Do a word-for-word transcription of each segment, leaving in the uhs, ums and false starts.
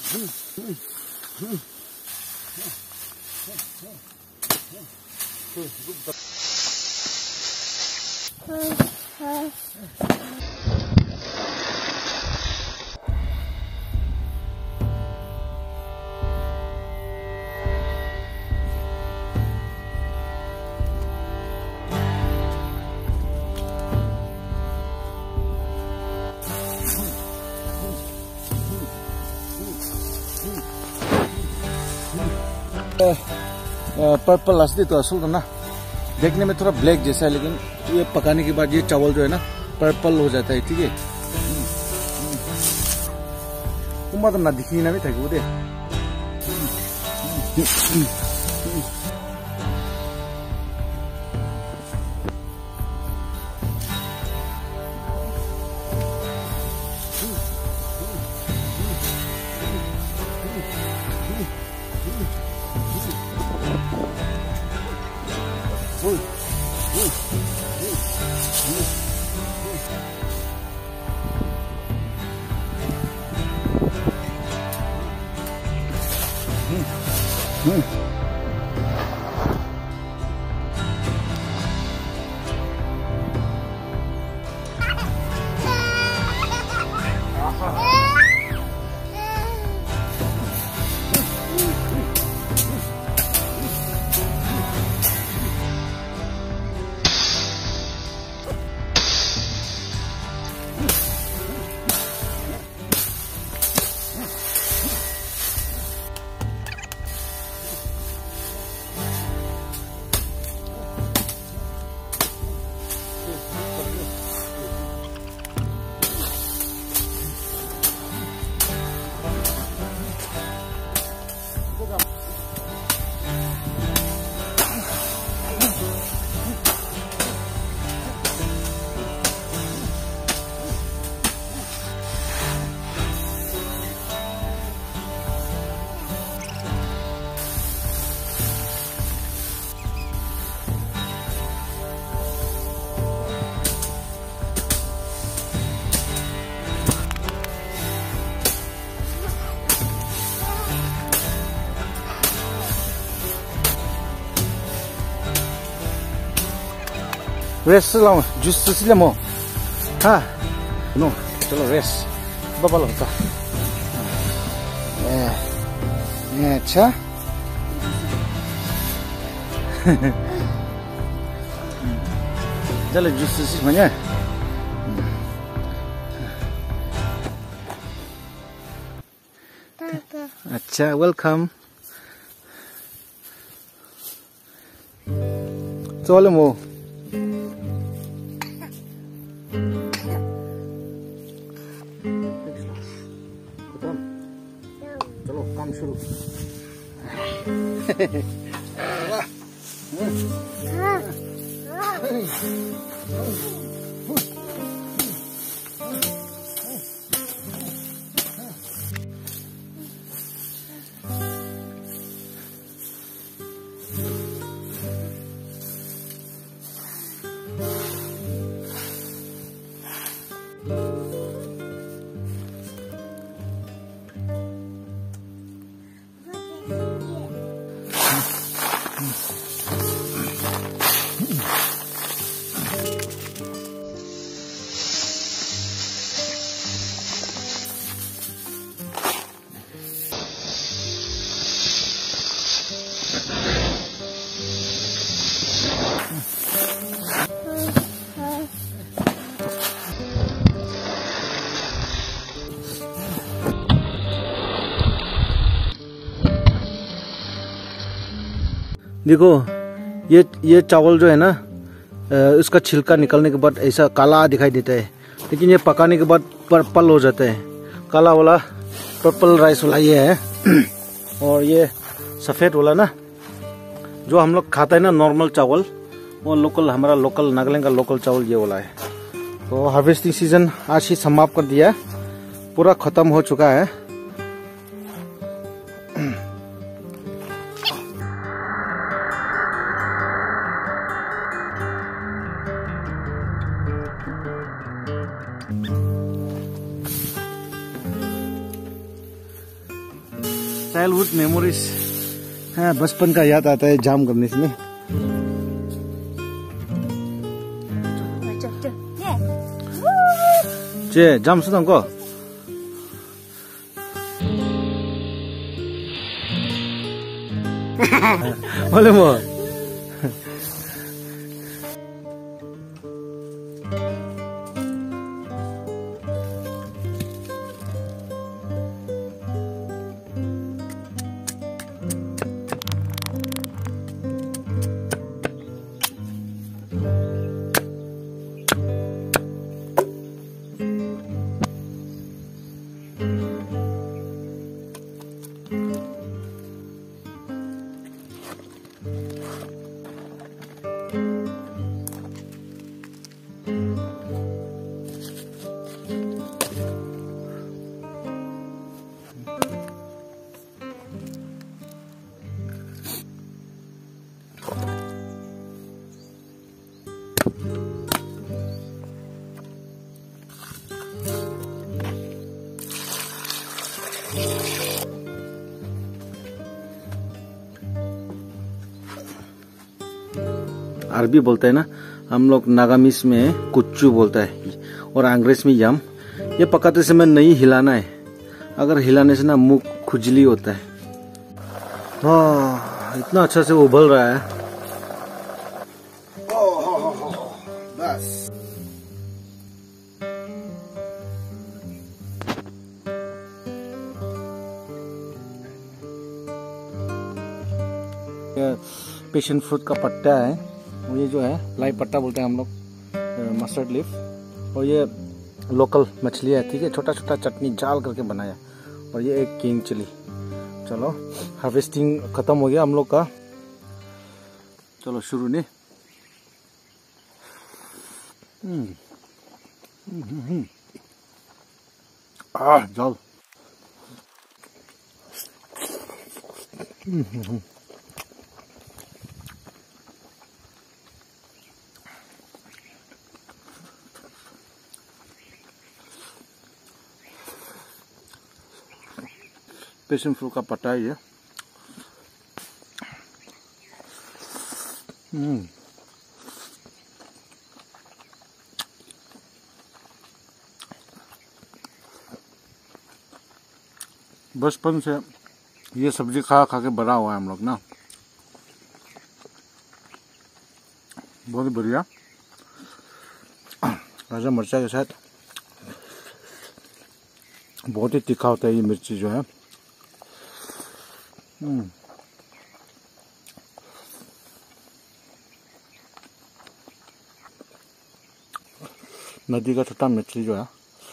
Purple असली तो असल ना, देखने में थोड़ा ब्लैक जैसा है, लेकिन ये पकाने के बाद ये चावल जो है ना पर्पल हो जाता है। ठीक है, कुम्बा तो ना दिखी ना भी था वो दे। रेस्ट लाओ, जूस से ले मो। हाँ, नो, चलो रेस्ट। बाबा लगता। ये अच्छा। चलो जूस से मजा। अच्छा, वेलकम। चलो मो। चलो काम शुरू। देखो ये ये चावल जो है ना, उसका छिलका निकलने के बाद ऐसा काला दिखाई देता है, लेकिन ये पकाने के बाद पर्पल हो जाता है। काला वाला पर्पल राइस वाला ये है। और ये सफ़ेद वाला ना जो हम लोग खाता है ना नॉर्मल चावल, वो लोकल हमारा लोकल नागालैंड का लोकल चावल ये वाला है। तो हार्वेस्टिंग सीजन आज ही समाप्त कर दिया, पूरा खत्म हो चुका है। चाइल्डहुड मेमोरीज है, बचपन का याद आता है जाम करने से। 제 잠 쓰던 거. 원래 뭐. अरबी बोलते हैं ना, हम लोग नागामीज में कुच्चू बोलता है और अंग्रेज में यम। ये पकाते समय नहीं हिलाना है, अगर हिलाने से ना मुंह खुजली होता है। हाँ, इतना अच्छा से उबल रहा है। बस पैशन फ्रूट का पत्ता है, और ये जो है लाई पत्ता बोलते हैं हम लोग, मस्टर्ड लीफ। और ये लोकल मछली है, ठीक है, छोटा छोटा चटनी जाल करके बनाया। और ये एक किंग चिली। चलो हार्वेस्टिंग खत्म हो गया हम लोग का, चलो शुरू नहीं। हम्म हम्म आ जाल। हम्म पैशन फ्रूट का पत्ता है ये। हम्म बचपन से ये सब्जी खा खा के बड़ा हुआ है हम लोग ना, बहुत ही बढ़िया। हरा मिर्चा के साथ बहुत ही तीखा होता है ये मिर्ची जो है। हम्म नदी का छोटा मछली जो है,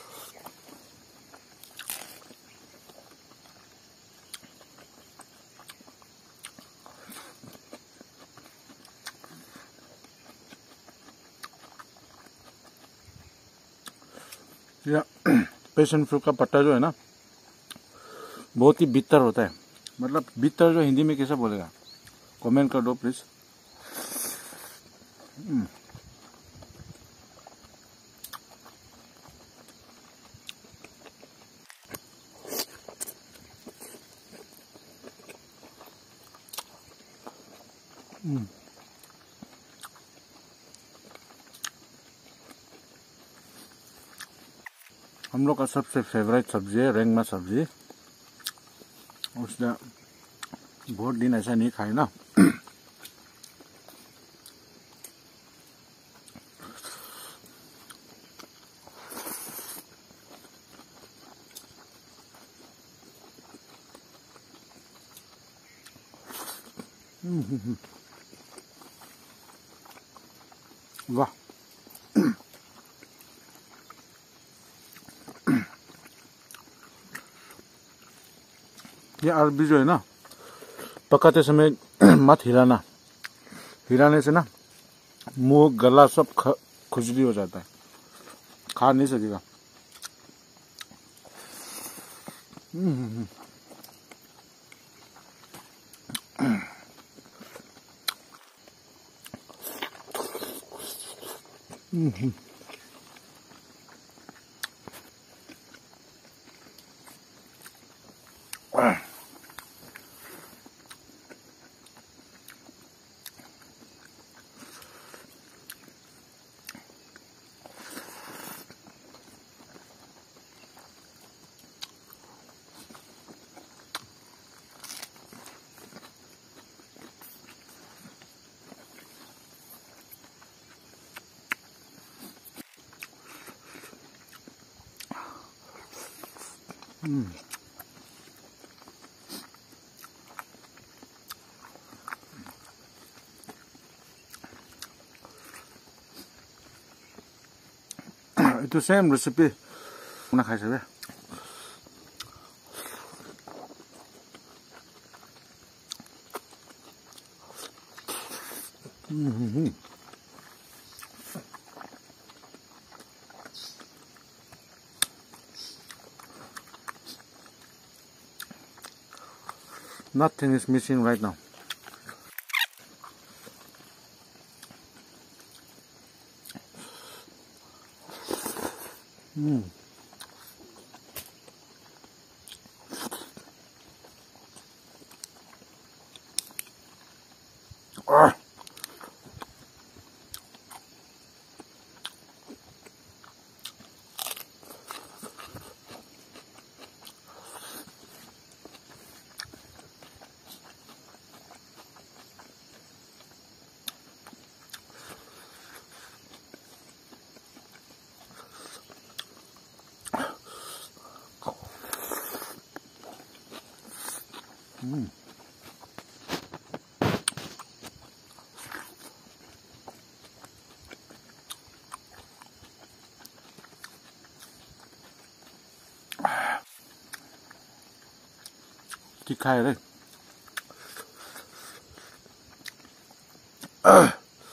या पैशन फ्रूट का पत्ता जो है ना, बहुत ही बितर होता है। मतलब बितर जो हिंदी में कैसे बोलेगा, कमेंट कर दो प्लीज। हम लोग का सबसे फेवरेट सब्जी है रेंगमा सब्जी। उसने बहुत दिन ऐसा नहीं खाए ना। वाह, ये अरबी जो है ना, पकाते समय मत हिलाना, हिलाने से ना मुंह गला सब खुजली हो जाता है, खा नहीं सकेगा। Mm. Itu same recipe. Mana khai sabe? Mm-hmm. Nothing is missing right now. Mm. Ah. Mm. Dikhai đấy. À.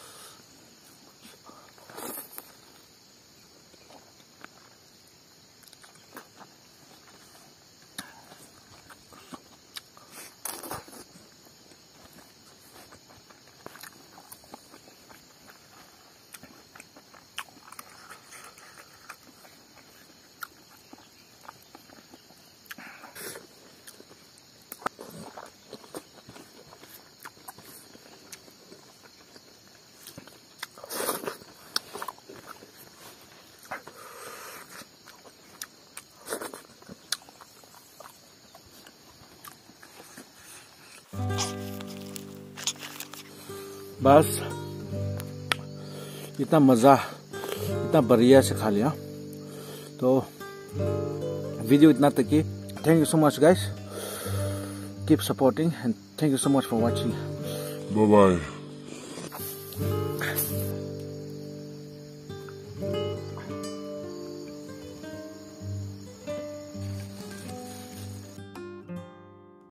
बस इतना मज़ा इतना बढ़िया से खा लिया तो वीडियो इतना तक ही thank you so much guys keep supporting and thank you so much for watching bye bye